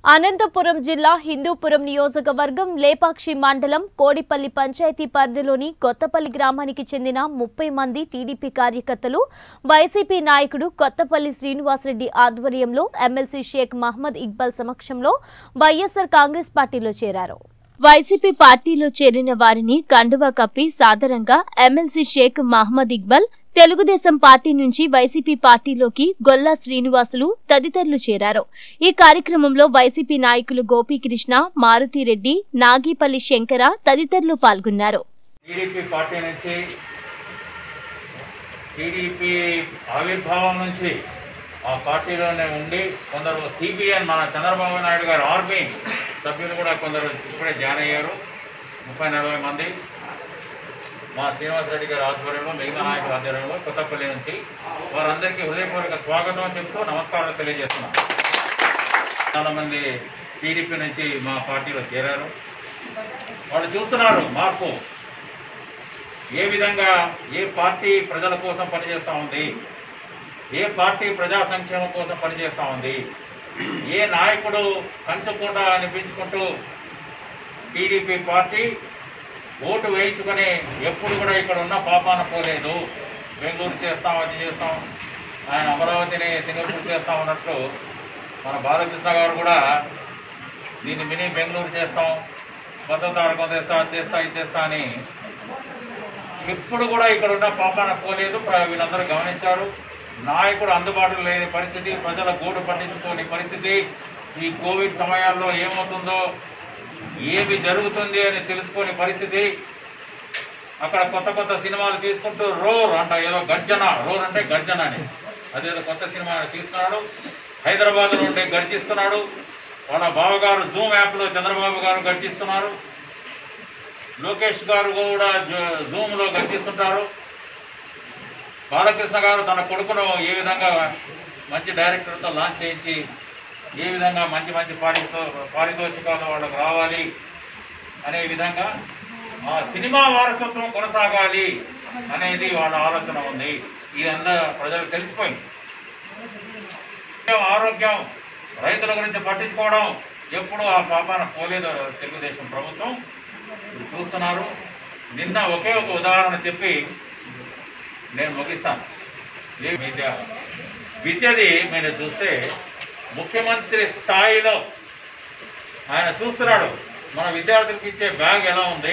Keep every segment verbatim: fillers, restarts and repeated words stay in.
అనంతపురం జిల్లా హిందూపురం నియోజకవర్గం లేపాక్షి మండలం కోడిపల్లి పంచాయతీ పరిధిలోని కొత్తపల్లి గ్రామానికి చెందిన ముప్పై మంది టీడీపీ కార్యకర్తలు వైసీపీ నాయకుడు కొత్తపల్లి శ్రీనివాసరెడ్డి ఆధ్వర్యంలో ఎమ్మెల్సీ షేక్ మహమ్మద్ ఇక్బాల్ సమక్షంలో వైఎస్ఆర్ కాంగ్రెస్ పార్టీలో చేరారు. వైసీపీ పార్టీలో చేరిన వారిని కండువా కప్పి సాదరంగా ఎమ్మెల్సీ షేక్ మహమ్మద్ ఇక్బాల్ తెలుగుదేశం పార్టీ నుంచి వైసీపీ పార్టీలోకి గొల్లా శ్రీనివాసులు తదితరులు చేరారు. ఈ కార్యక్రమంలో వైసీపీ నాయకులు గోపీకృష్ణ, మారుతిరెడ్డి, నాగిపల్లి శంకర తదితరులు పాల్గొన్నారు. టీడీపీ పార్టీ నుంచి టీడీపీ ఆవిర్భావం నుంచి ఆ పార్టీలోనే ఉండి కొందరు సిబిఎన్ మన చంద్రబాబు నాయుడు గారు ఆర్మీ సభ్యులు కూడా కొందరు ఇప్పుడే జాయిన్ అయ్యారు. ముప్పై నలభై మంది మా శ్రీనివాసరెడ్డి గారి ఆధ్వర్యంలో, మిగతా నాయకుల ఆధ్వర్యంలో కొత్తపల్లి నుంచి వారందరికీ హృదయపూర్వక స్వాగతం చెప్తూ నమస్కారాలు తెలియజేస్తున్నాం. చాలామంది టీడీపీ నుంచి మా పార్టీలో చేరారు. వాళ్ళు చూస్తున్నారు మార్పు, ఏ విధంగా ఏ పార్టీ ప్రజల కోసం పనిచేస్తూ ఉంది, ఏ పార్టీ ప్రజా సంక్షేమం కోసం పనిచేస్తూ ఉంది, ఏ నాయకుడు కంచుకోట అనిపించుకుంటూ టీడీపీ పార్టీ ఓటు వేయించుకొని ఎప్పుడు కూడా ఇక్కడ ఉన్న పాపాన పోలేదు. బెంగళూరు చేస్తాం, అది చేస్తాం, ఆయన అమరావతిని సింగపూర్ చేస్తాం అన్నట్లు మన బాలకృష్ణ గారు కూడా దీన్ని మినీ బెంగళూరు చేస్తాం, వసంతారకం తెస్తా, అది తెస్తా, ఇది తెస్తా అని ఎప్పుడు కూడా ఇక్కడ ఉన్న పాపాన పోలేదు. వీళ్ళందరూ గమనించారు. నాయకుడు అందుబాటులో లేని పరిస్థితి, ప్రజల గూడు పట్టించుకోని పరిస్థితి, ఈ కోవిడ్ సమయాల్లో ఏమవుతుందో ఏమి జరుగుతుంది అని తెలుసుకునే పరిస్థితి. అక్కడ కొత్త కొత్త సినిమాలు తీసుకుంటూ రోర్ అంట, ఏదో గర్జన, రోర్ అంటే గర్జన అని, అదేదో కొత్త సినిమా తీస్తున్నాడు. హైదరాబాద్లో ఉండే గర్జిస్తున్నాడు. వాళ్ళ బావగారు జూమ్ యాప్లో చంద్రబాబు గారు గర్జిస్తున్నారు. లోకేష్ గారు కూడా జూమ్లో గర్జిస్తుంటారు. బాలకృష్ణ గారు తన కొడుకును ఏ విధంగా మంచి డైరెక్టర్తో లాంచ్ చేయించి ఏ విధంగా మంచి మంచి పారితో పారితోషికాలు వాళ్ళకు రావాలి అనే విధంగా ఆ సినిమా వారసత్వం కొనసాగాలి అనేది వాళ్ళ ఆలోచన ఉంది. ఇదంతా ప్రజలకు తెలిసిపోయింది. ఆరోగ్యం, రైతుల గురించి పట్టించుకోవడం ఎప్పుడు ఆ పాపాన పోలేదు తెలుగుదేశం ప్రభుత్వం. చూస్తున్నారు. నిన్న ఒకే ఒక ఉదాహరణ చెప్పి నేను ముగిస్తాను. విద్య విద్యది మీరు చూస్తే ముఖ్యమంత్రి స్థాయిలో ఆయన చూస్తున్నాడు మన విద్యార్థులకు ఇచ్చే బ్యాగ్ ఎలా ఉంది,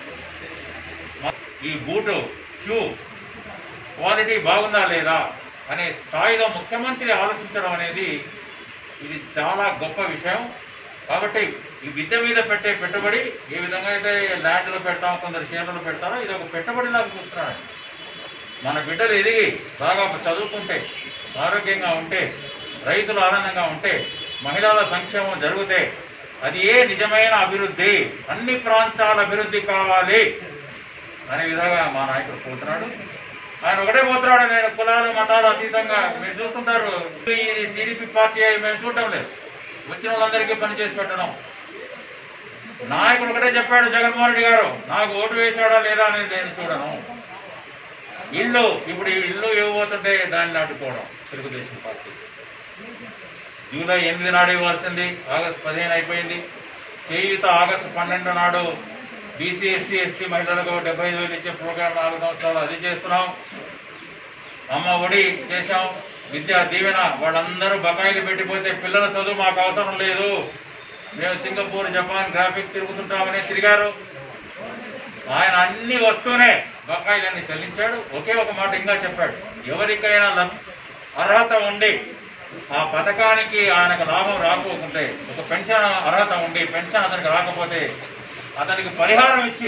ఈ బూటు షూ క్వాలిటీ బాగుందా లేదా అనే స్థాయిలో ముఖ్యమంత్రి ఆలోచించడం అనేది ఇది చాలా గొప్ప విషయం. కాబట్టి ఈ విద్య మీద పెట్టే పెట్టుబడి ఏ విధంగా అయితే ల్యాండ్లో పెడతామో, కొందరు షేర్లలో పెడతారో, ఇది ఒక పెట్టుబడిలాగా చూస్తున్నాడు. మన బిడ్డలు ఎదిగి బాగా చదువుకుంటే, ఆరోగ్యంగా ఉంటే, రైతులు ఆనందంగా ఉంటే, మహిళల సంక్షేమం జరిగితే అది ఏ నిజమైన అభివృద్ధి, అన్ని ప్రాంతాల అభివృద్ధి కావాలి అనే విధంగా మా నాయకుడు పోతున్నాడు. ఆయన ఒకటే పోతున్నాడు. నేను కులాలు మతాలు అతీతంగా మీరు చూస్తుంటారు. ఈ టీడీపీ పార్టీ మేము చూడటం లేదు, వచ్చిన వాళ్ళందరికీ పనిచేసి పెట్టడం. నాయకుడు ఒకటే చెప్పాడు జగన్మోహన్ రెడ్డి గారు, నాకు ఓటు వేసాడా లేదా అనేది నేను చూడను. ఇల్లు ఇప్పుడు ఇల్లు ఇవ్వబోతుంటే దాన్ని అడ్డుకోవడం తెలుగుదేశం పార్టీ. జూలై ఎనిమిది నాడు ఇవ్వాల్సింది, ఆగస్టు పదిహేను అయిపోయింది. చేయూత ఆగస్టు పన్నెండు నాడు బీసీ ఎస్సీ ఎస్టీ మహిళలకు డెబ్బై ఐదు వేలు ఇచ్చే ప్రోగ్రాం నాలుగు సంవత్సరాలు అది చేస్తున్నాం. అమ్మ ఒడి చేశాం. విద్యా దీవెన వాళ్ళందరూ బకాయిలు పెట్టిపోతే పిల్లల చదువు మాకు అవసరం లేదు, మేము సింగపూర్, జపాన్, గ్రాఫిక్స్ తిరుగుతుంటామని తిరిగారు. ఆయన అన్ని వస్తూనే బకాయిలన్నీ చెల్లించాడు. ఒకే ఒక మాట ఇంకా చెప్పాడు, ఎవరికైనా అర్హత ఉండి ఆ పథకానికి ఆయనకు లాభం రాకపోతే, ఒక పెన్షన్ అర్హత ఉండి పెన్షన్ అతనికి రాకపోతే అతనికి పరిహారం ఇచ్చి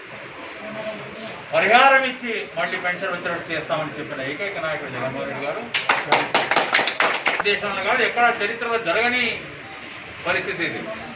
పరిహారం ఇచ్చి మళ్ళీ పెన్షన్ వచ్చేటట్టు చేస్తామని చెప్పిన ఏకైక నాయకుడు జగన్మోహన్ రెడ్డి గారు. దేశంలో కాదు, ఎక్కడా చరిత్రలో జరగని పరిస్థితి ఇది.